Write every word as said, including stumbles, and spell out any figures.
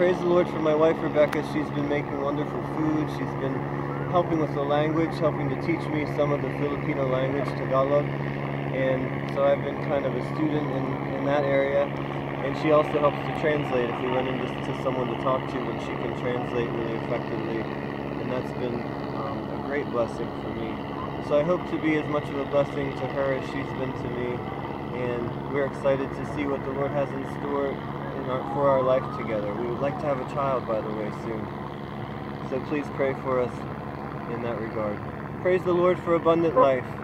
praise the Lord for my wife Rebecca. She's been making wonderful food. She's been helping with the language, helping to teach me some of the Filipino language, Tagalog. And so I've been kind of a student in, in that area. And she also helps to translate if we run into to someone to talk to, and she can translate really effectively. And that's been um, a great blessing for me. So I hope to be as much of a blessing to her as she's been to me. And we're excited to see what the Lord has in store in our, for our life together. We would like to have a child, by the way, soon. So please pray for us in that regard. Praise the Lord for abundant life.